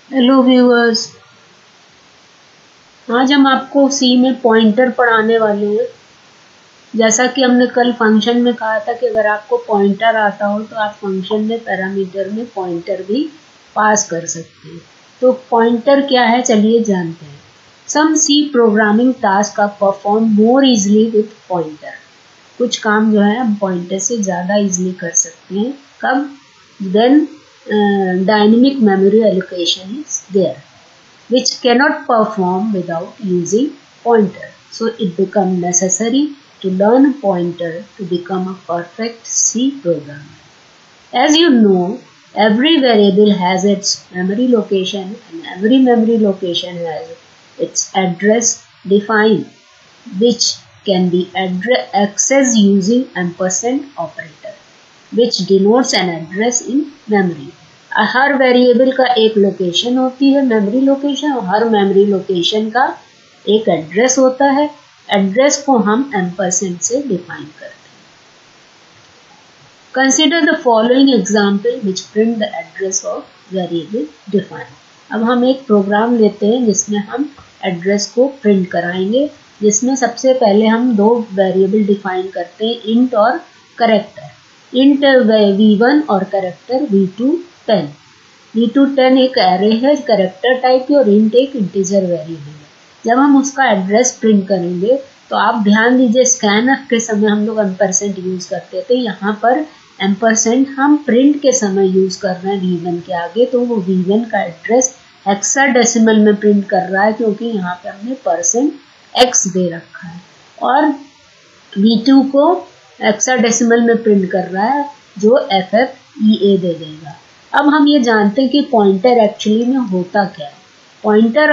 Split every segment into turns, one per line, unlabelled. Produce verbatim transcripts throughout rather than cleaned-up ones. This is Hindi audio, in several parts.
हेलो व्यूअर्स, आज हम आपको सी में पॉइंटर पढ़ाने वाले हैं। जैसा कि हमने कल फंक्शन में कहा था कि अगर आपको पॉइंटर आता हो तो आप फंक्शन में पैरामीटर में पॉइंटर भी पास कर सकते हैं। तो पॉइंटर क्या है, चलिए जानते हैं। Some C programming task are perform more easily with pointer. कुछ काम जो है हम पॉइंटर से ज़्यादा इजली कर सकते हैं। कब? Then dynamic memory allocation is there which cannot perform without using pointer. So it becomes necessary to learn pointer to become a perfect C programmer. As you know, every variable has its memory location and every memory location has its address defined, which can be accessed using ampersand operator, which denotes an address in memory. हर वेरिएबल का एक लोकेशन होती है, मेमोरी लोकेशन, और हर मेमोरी लोकेशन का एक एड्रेस होता है। एड्रेस को हम एम्परसेंड से डिफाइन करते हैं। Consider the following example which print the address of variable define. अब हम एक प्रोग्राम लेते हैं जिसमें हम एड्रेस को प्रिंट कराएंगे, जिसमें सबसे पहले हम दो वेरिएबल डिफाइन करते हैं, इंट और करेक्टर। इंट वी वन और character V two ten. V two ten एक एरे है करेक्टर टाइप की और इंट एक इंटीजर वेरिएबल है। जब हम उसका एड्रेस प्रिंट करेंगे तो आप ध्यान दीजिए, स्कैनफ के समय हम लोग एम्परसेंट यूज करते थे, यहाँ पर एम्परसेंट हम प्रिंट के समय यूज कर रहे हैं वी वन के आगे, तो वो वी वन का एड्रेस हेक्साडेसिमल में प्रिंट कर रहा है क्योंकि यहाँ पे हमने परसेंट एक्स दे रखा है, और वी टू को हेक्साडेसिमल में प्रिंट कर रहा है जो एफ एफ ई ए दे देगा। अब हम ये जानते हैं कि पॉइंटर एक्चुअली में होता क्या है। Pointer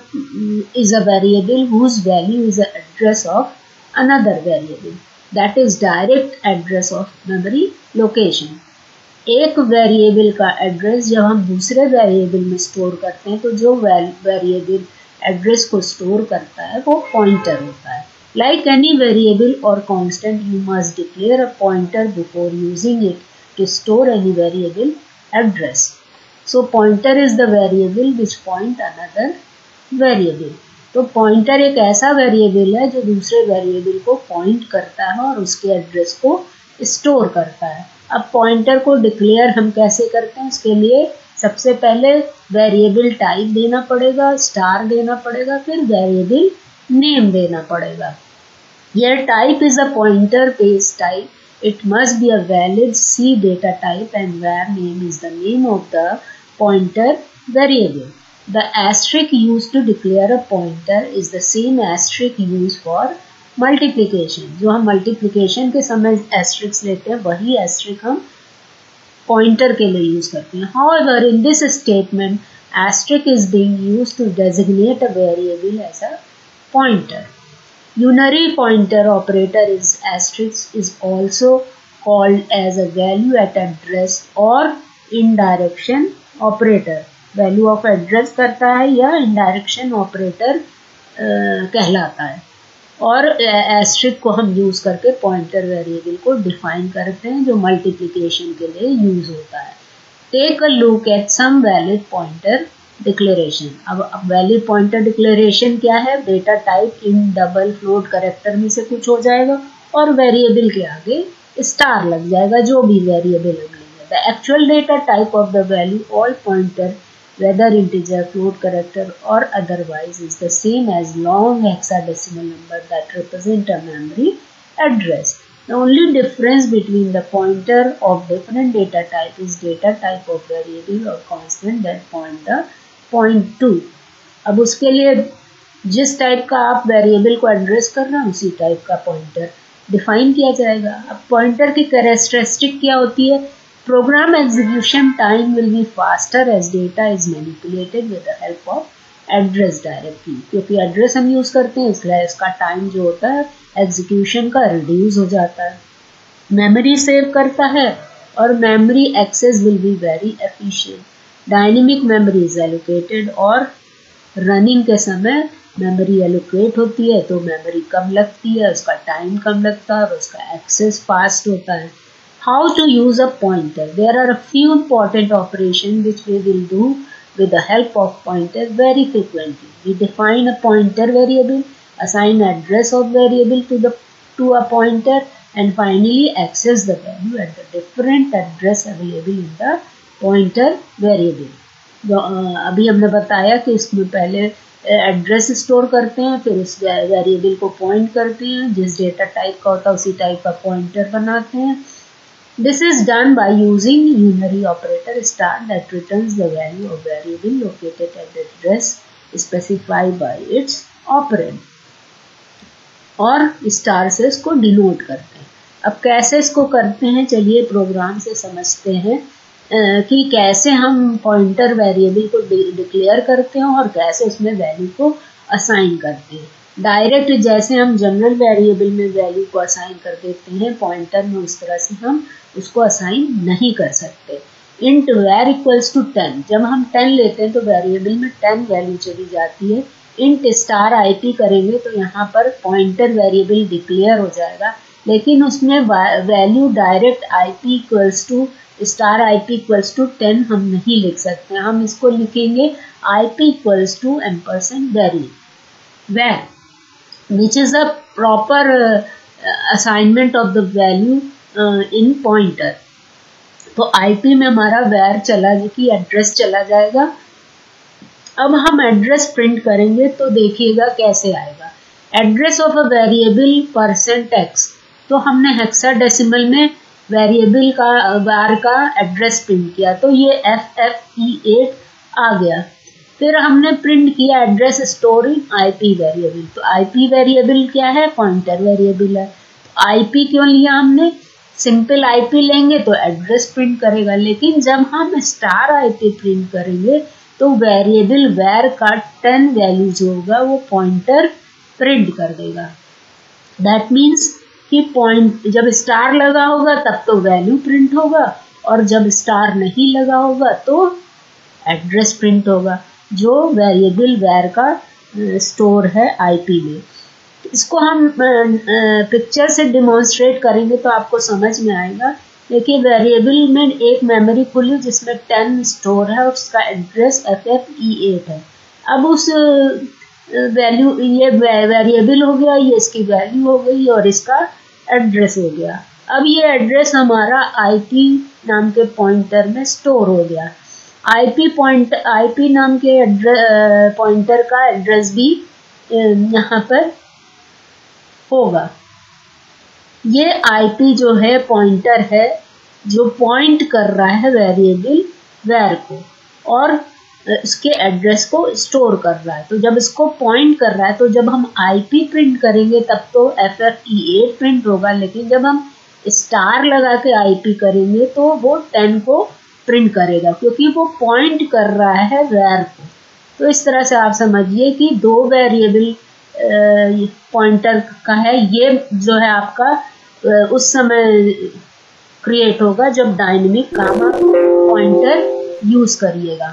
is a variable whose value is a address of another variable, that is direct address of memory location. एक वेरिएबल का एड्रेस जब हम दूसरे वेरिएबल में स्टोर करते हैं तो जो वेरिएबल एड्रेस को स्टोर करता है वो पॉइंटर होता है। Like any variable or constant, you must declare a pointer before using it to store any variable address. So pointer is the variable which point another variable. तो pointer एक ऐसा variable है जो दूसरे variable को point करता है और उसके address को store करता है। अब pointer को declare हम कैसे करते हैं, इसके लिए सबसे पहले variable type देना पड़ेगा, star देना पड़ेगा, फिर variable name देना पड़ेगा। Here type is a pointer base type. It must be a valid C data type and var name is the name of the pointer variable. The asterisk used to declare a pointer is the same asterisk used for multiplication. जो हम multiplication के समय asterisk लेते हैं वही asterisk हम pointer के लिए use करते हैं। However, in this statement, asterisk is being used to designate a variable as a pointer. Unary pointer operator is asterisk is also called as a value at address or indirection operator. Value of address करता है या indirection operator कहलाता है, और asterisk को हम use करके pointer variable को define करते हैं जो multiplication के लिए use होता है। Take a look at some valid pointer declaration. अब अब वैलिड पॉइंटर डिक्लेरेशन क्या है, डेटा टाइप इन डबल फ्लोट करेक्टर में से कुछ हो जाएगा और वेरिएबल के आगे स्टार लग जाएगा, जो भी वेरिएबल लगेगा। The actual data type of the value all pointer whether integer float character or otherwise is the same as long hexadecimal number that represent a memory address. The only difference between the pointer of different data type is data type of variable or constant that point the point to. अब उसके लिए जिस टाइप का आप वेरिएबल को एड्रेस कर रहे हैं उसी टाइप का पॉइंटर डिफाइन किया जाएगा। अब पॉइंटर की कैरेक्टरिस्टिक क्या होती है, program execution time will be faster as data is manipulated with the help of address directly. क्योंकि एड्रेस हम यूज करते हैं इसलिए इसका टाइम जो होता है एग्जीक्यूशन का रिड्यूस हो जाता है। मेमोरी सेव करता है और memory access will be very efficient. Dynamic memory is allocated, और रनिंग के समय मेमोरी एलोकेट होती है तो मेमोरी कम लगती है, उसका टाइम कम लगता है और उसका एक्सेस फास्ट होता है। How to use a pointer, there are a few important operation which we will do with the help of pointer very frequently. We define a pointer variable, assign address of variable to the to a pointer, and finally access the value at the different address available in the pointer variable. अभी हमने बताया कि इसमें पहले एड्रेस स्टोर करते हैं, फिर उस वेरिएबल को पॉइंट करते हैं, जिस डेटा टाइप का होता है उसी टाइप का पॉइंटर बनाते हैं. This is done by using unary operator star that returns the value of variable located at the address specified by its operand. और स्टार से इसको डिनोट करते हैं. अब कैसे इसको करते हैं, चलिए प्रोग्राम से समझते हैं कि कैसे हम पॉइंटर वेरिएबल को डिक्लेयर करते हैं और कैसे उसमें वैल्यू को असाइन करते हैं. डायरेक्ट जैसे हम जनरल वेरिएबल में वैल्यू को असाइन कर देते हैं, पॉइंटर में उस तरह से हम उसको असाइन नहीं कर सकते. Int var equals to ten, जब हम टेन लेते हैं तो वेरिएबल में टेन वैल्यू चली जाती है. इंट स्टार आई पी करेंगे तो यहाँ पर पॉइंटर वेरिएबल डिक्लेयर हो जाएगा, लेकिन उसमें value direct I P equals to star I P equals to ten हम नहीं लिख सकते. हम इसको लिखेंगे I P equals to M percent var var which is a proper uh, assignment of the value uh, in pointer. तो I P में हमारा var चला कि एड्रेस चला जाएगा. अब हम एड्रेस प्रिंट करेंगे तो देखिएगा कैसे आएगा. Address of a variable percent X, तो हमने हेक्साडेसिमल में वेरिएबल का var का एड्रेस प्रिंट किया तो ये एफ एफ ई एट आ गया. फिर हमने प्रिंट किया address store in IP variable, तो आईपी वेरिएबल क्या है, पॉइंटर वेरिएबल है. तो आईपी क्यों लिया हमने, सिंपल आईपी लेंगे तो एड्रेस प्रिंट करेगा, लेकिन जब हम स्टार आईपी प्रिंट करेंगे तो वेरिएबल वैर का टेन वैल्यू जो होगा वो पॉइंटर प्रिंट कर देगा. दैट मीन्स कि पॉइंट जब स्टार लगा होगा तब तो वैल्यू प्रिंट होगा, और जब स्टार नहीं लगा होगा तो एड्रेस प्रिंट होगा, जो वेरिएबल वैर का स्टोर है आईपी में. इसको हम पिक्चर से डिमॉन्स्ट्रेट करेंगे तो आपको समझ में आएगा. देखिए वेरिएबल में एक मेमोरी खुली जिसमें टेन स्टोर है और उसका address F F E eight है. अब उस वैल्यू ये वेरिएबल हो गया, ये इसकी वैल्यू हो गई और इसका एड्रेस हो गया. अब ये एड्रेस हमारा आईपी नाम के पॉइंटर में स्टोर हो गया. आईपी पॉइंट आईपी नाम के एड्रेस पॉइंटर का एड्रेस भी यहाँ पर होगा. ये आईपी जो है पॉइंटर है जो पॉइंट कर रहा है वेरिएबल वैर को और इसके एड्रेस को स्टोर कर रहा है. तो जब इसको पॉइंट कर रहा है तो जब हम आईपी प्रिंट करेंगे तब तो F F E eight print होगा, लेकिन जब हम स्टार लगा के आईपी करेंगे तो वो टेन को प्रिंट करेगा क्योंकि वो पॉइंट कर रहा है वैर को. तो इस तरह से आप समझिए कि दो वेरिएबल पॉइंटर का है. ये जो है आपका उस समय क्रिएट होगा जब डायनेमिक गामा पॉइंटर यूज करिएगा.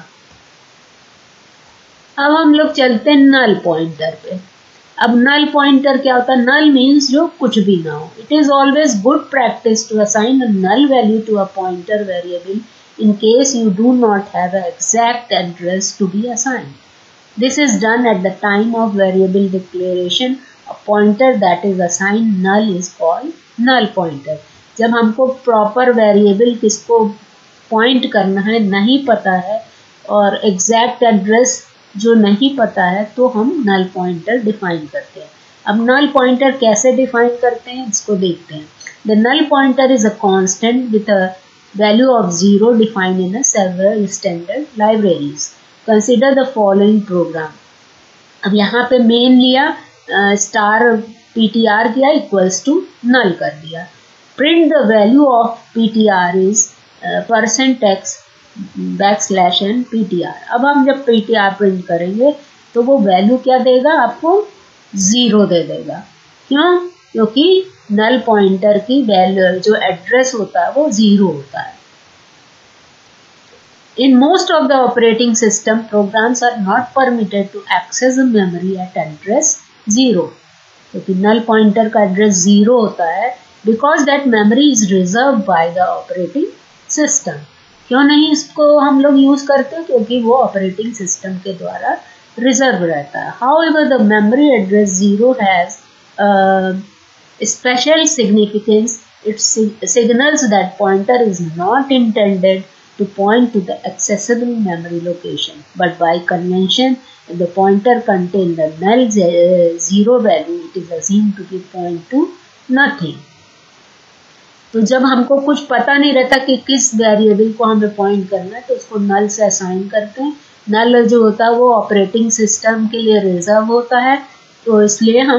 अब हम लोग चलते हैं नल पॉइंटर पे. अब नल पॉइंटर क्या होता है, नल मीन्स जो कुछ भी ना हो. It is always good practice to assign a null value to a pointer variable in case you do not have an exact address to be assigned. This is done at the time of variable declaration. A pointer that is assigned null is called null pointer. जब हमको proper variable किसको point करना है नहीं पता है और exact address जो नहीं पता है तो हम null pointer define करते हैं. अब null pointer कैसे define करते हैं इसको देखते हैं. The null pointer is a constant with a value of zero defined in a several standard libraries. Consider the following program. अब यहाँ पे मेन लिया स्टार पी टी आर किया इक्वल्स टू नल कर दिया. Print the value of P T R is percent X backslash N P T R. अब हम जब पी टी आर प्रिंट करेंगे तो वो वैल्यू क्या देगा, आपको ज़ीरो दे देगा. क्यों, क्योंकि नल पॉइंटर की वैल्यू जो एड्रेस होता है वो ज़ीरो होता है. In most of the operating system, programs are not permitted to access the memory at address zero. क्योंकि null pointer का address zero होता है because that memory is reserved by the operating system. क्यों नहीं इसको हम लोग यूज करते? क्योंकि वो ऑपरेटिंग सिस्टम के द्वारा रिजर्व रहता है. However, the memory address zero has uh, special significance. It signals that pointer is not intended to point to the accessible memory location, but by convention, if the pointer contains the null zero value, it is assumed to be point to nothing. तो जब हमको कुछ पता नहीं रहता कि किस वेरिएबल को हमें पॉइंट करना है, तो उसको नल से असाइन करते हैं. नल जो होता है वो ऑपरेटिंग सिस्टम के लिए रिजर्व होता है, तो इसलिए हम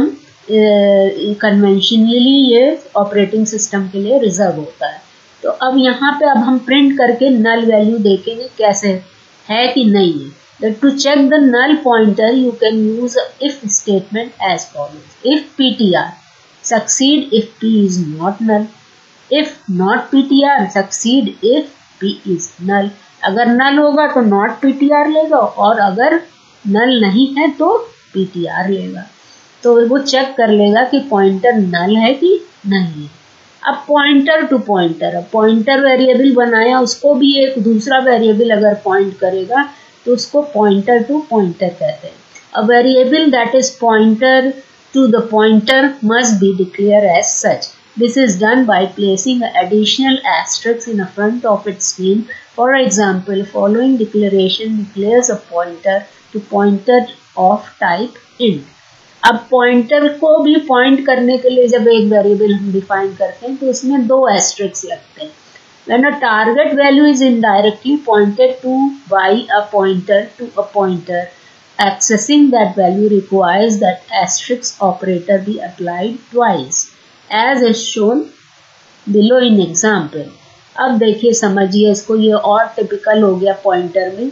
कन्वेंशनली ये ऑपरेटिंग सिस्टम के लिए रिजर्व होता है. तो अब यहाँ पे अब हम प्रिंट करके नल वैल्यू देखेंगे कैसे है कि नहीं है. To check the null pointer, you can use if statement as follows. If ptr succeed if p is not null. If not ptr succeed if p is null. अगर null होगा तो not ptr लेगा, और अगर null नहीं है तो ptr लेगा. तो वो चेक कर लेगा कि पॉइंटर null है कि नहीं है. अब पॉइंटर टू पॉइंटर, अब पॉइंटर वेरिएबल बनाया, उसको भी एक दूसरा वेरिएबल अगर पॉइंट करेगा तो उसको पॉइंटर टू पॉइंटर कहते हैं. A variable that is pointer to the pointer must be declare as such. This is done by placing an additional asterisk in the front of its name. For example, following declaration declares a pointer to pointer of type int. अब पॉइंटर को भी पॉइंट करने के लिए जब एक वेरिएबल हम डिफाइन करते हैं तो उसमें दो एस्टेरिक्स लगते हैं. When a target value is indirectly pointed to by a pointer to a pointer, accessing that value requires that asterisk operator be applied twice, as is shown below in example. अब देखिए समझिए इसको, ये और टिपिकल हो गया पॉइंटर में.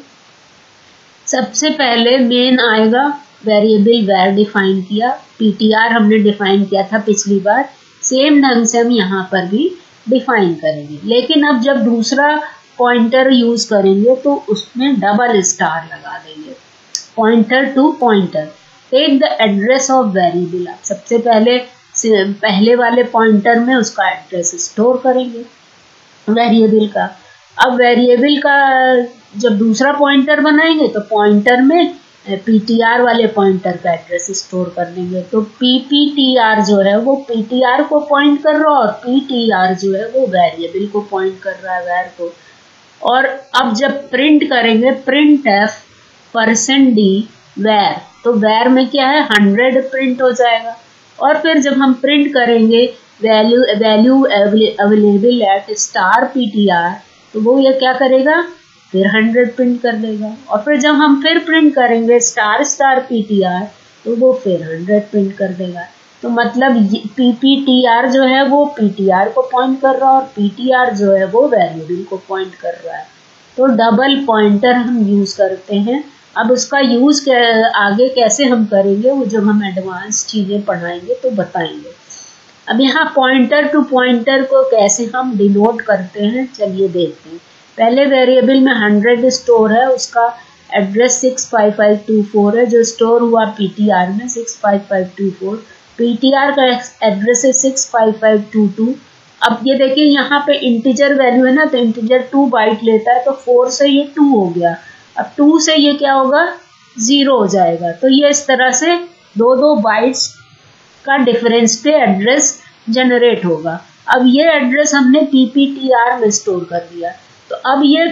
सबसे पहले मेन आएगा, वेरिएबल वैर डिफाइन किया, पीटीआर हमने डिफाइन किया था पिछली बार, सेम ढंग से हम यहाँ पर भी डिफाइन करेंगे. लेकिन अब जब दूसरा पॉइंटर यूज करेंगे तो उसमें डबल स्टार लगा देंगे. Pointer to pointer, take the address of variable. आप सबसे पहले पहले वाले पॉइंटर में उसका एड्रेस स्टोर करेंगे वेरिएबल का. अब वेरिएबल का जब दूसरा पॉइंटर बनाएंगे तो पॉइंटर में पीटीआर वाले पॉइंटर का एड्रेस स्टोर कर लेंगे. तो पीपीटीआर जो है वो पीटीआर को पॉइंट कर रहा है और पीटीआर जो है वो वेरिएबल को पॉइंट कर रहा है, वैर को. और अब जब प्रिंट करेंगे, प्रिंट एफ परसेंट डी वैर, तो वैर में क्या है, हंड्रेड प्रिंट हो जाएगा. और फिर जब हम प्रिंट करेंगे value value available at star PTR, तो वो ये क्या करेगा, फिर हंड्रेड प्रिंट कर देगा. और फिर जब हम फिर प्रिंट करेंगे स्टार स्टार पीटीआर, तो वो फिर हंड्रेड प्रिंट कर देगा. तो मतलब पीपीटीआर जो है वो पीटीआर को पॉइंट कर रहा है और पीटीआर जो है वो वेरिएबल को पॉइंट कर रहा है. तो डबल पॉइंटर हम यूज करते हैं. अब उसका यूज आगे कैसे हम करेंगे वो जब हम एडवांस चीजें पढ़ाएंगे तो बताएंगे. अब यहाँ पॉइंटर टू पॉइंटर को कैसे हम डिनोट करते हैं, चलिए देखते हैं. पहले वेरिएबल में हंड्रेड स्टोर है, उसका address six five five two four है जो स्टोर हुआ पीटीआर में six five five two four. PTR का एड्रेस है six five five two two. अब ये देखिए यहाँ पे इंटीजर वैल्यू है ना, तो इंटीजर टू बाइट लेता है, तो फोर से ये टू हो गया. अब टू से ये क्या होगा, जीरो हो जाएगा. तो ये इस तरह से दो दो बाइट्स का डिफरेंस पे एड्रेस जनरेट होगा. अब ये एड्रेस हमने पीपीटीआर में स्टोर कर दिया, तो अब ये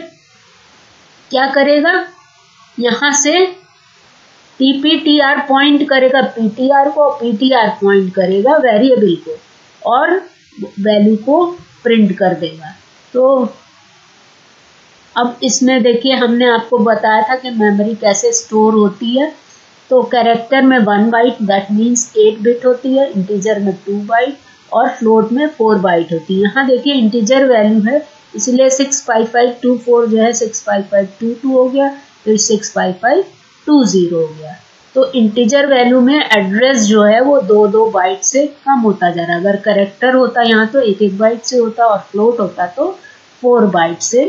क्या करेगा, यहाँ से पीपीटीआर पॉइंट करेगा पीटीआर को, पीटीआर पॉइंट करेगा वेरिएबल को और वैल्यू को प्रिंट कर देगा. तो अब इसमें देखिए हमने आपको बताया था कि मेमोरी कैसे स्टोर होती है. तो कैरेक्टर में one byte that means eight bit होती है, इंटीजर में टू बाइट और फ्लोट में फोर बाइट होती है. यहाँ देखिए इंटीजर वैल्यू है इसलिए six five five two four जो है six five five two two हो गया, फिर six five five two zero हो गया. तो इंटीजर वैल्यू में एड्रेस जो है वो दो दो बाइट से कम होता जा रहा है. अगर कैरेक्टर होता यहाँ तो एक एक बाइट से होता और फ्लोट होता तो फोर बाइट से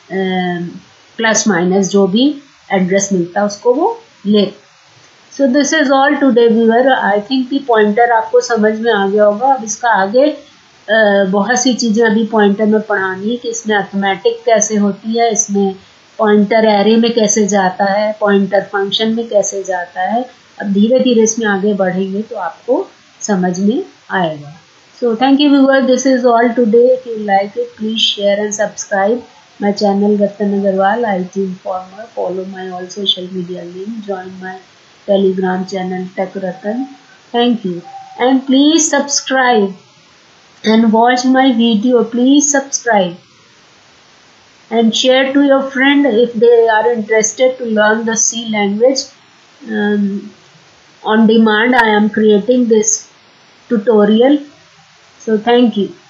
प्लस माइनस जो भी एड्रेस मिलता उसको वो ले. So this is all today viewer. I think कि पॉइंटर आपको समझ में आ गया होगा. अब इसका आगे बहुत सी चीज़ें अभी पॉइंटर में पढ़ानी है कि इसमें अर्थमेटिक कैसे होती है, इसमें पॉइंटर एरे में कैसे जाता है, पॉइंटर फंक्शन में कैसे जाता है। अब धीरे धीरे इसमें आगे बढ़ेंगे तो आपको समझ में आएगा। So thank you viewer, this is all today. If you like it please share and subscribe my channel Ratan Agarwal, I T Informer. Follow my all social media link. Join my Telegram channel Tech Ratan. Thank you, and please subscribe and watch my video. Please subscribe and share to your friend if they are interested to learn the C language. Um, on demand I am creating this tutorial. So thank you.